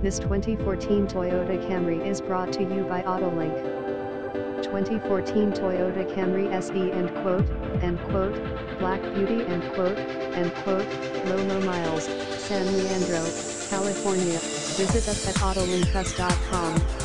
This 2014 Toyota Camry is brought to you by Autolink. 2014 Toyota Camry SE end quote, Black Beauty end quote, low miles, San Leandro, California. Visit us at autolinkus.com.